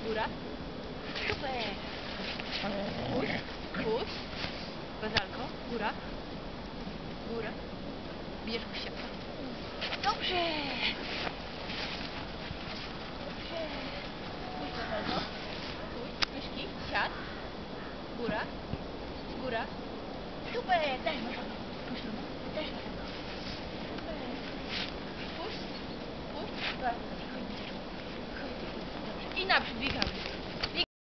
góra. Super. Puść, puść. Bazalko, góra. Góra. Bierz buziaka. Dobrze. Dobrze. Puść bazalko. Puść, myszki, siad. Góra. Góra. Super, daj, może.